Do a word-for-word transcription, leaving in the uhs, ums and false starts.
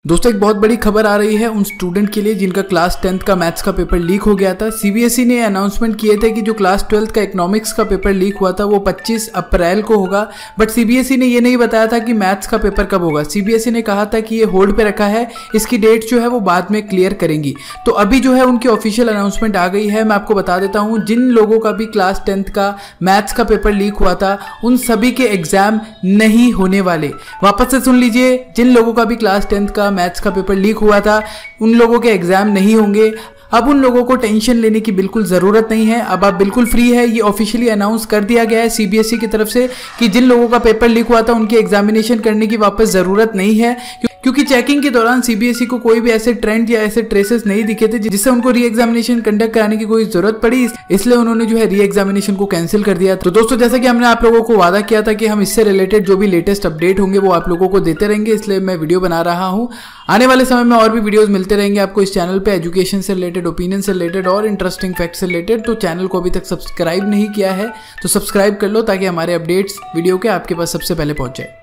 दोस्तों एक बहुत बड़ी खबर आ रही है उन स्टूडेंट के लिए जिनका क्लास टेंथ का मैथ्स का पेपर लीक हो गया था। सीबीएसई ने अनाउंसमेंट किए थे कि जो क्लास ट्वेल्थ का इकोनॉमिक्स का पेपर लीक हुआ था वो पच्चीस अप्रैल को होगा, बट सीबीएसई ने ये नहीं बताया था कि मैथ्स का पेपर कब होगा। सीबीएसई ने कहा था कि ये होल्ड पे रखा है, इसकी डेट जो है वो बाद में क्लियर करेंगी। तो अभी जो है उनकी ऑफिशियल अनाउंसमेंट आ गई है। मैं आपको बता देता हूँ, जिन लोगों का भी क्लास टेंथ का मैथ्स का पेपर लीक हुआ था उन सभी के एग्जाम नहीं होने वाले। वापस से सुन लीजिए, जिन लोगों का भी क्लास टेंथ का मैथ्स का पेपर लीक हुआ था उन लोगों के एग्जाम नहीं होंगे। अब उन लोगों को टेंशन लेने की बिल्कुल ज़रूरत नहीं है, अब आप बिल्कुल फ्री है। ये ऑफिशियली अनाउंस कर दिया गया है सीबीएसई की तरफ से कि जिन लोगों का पेपर लीक हुआ था उनकी एग्जामिनेशन करने की वापस ज़रूरत नहीं है, क्योंकि चेकिंग के दौरान सीबीएसई को कोई भी ऐसे ट्रेंड या ऐसे ट्रेसेस नहीं दिखे थे जिससे उनको री एग्जामिनेशन कंडक्ट कराने की कोई जरूरत पड़ी, इसलिए उन्होंने जो है री एग्जामिनेशन को कैंसिल कर दिया। तो दोस्तों जैसा कि हमने आप लोगों को वादा किया था कि हम इससे रिलेटेड जो भी लेटेस्ट अपडेट होंगे वो आप लोगों को देते रहेंगे, इसलिए मैं वीडियो बना रहा हूँ। आने वाले समय में और भी वीडियोस मिलते रहेंगे आपको इस चैनल पे, एजुकेशन से रिलेटेड, ओपिनियन से रिलेटेड और इंटरेस्टिंग फैक्ट से रिलेटेड। तो चैनल को अभी तक सब्सक्राइब नहीं किया है तो सब्सक्राइब कर लो ताकि हमारे अपडेट्स वीडियो के आपके पास सबसे पहले पहुंच जाए।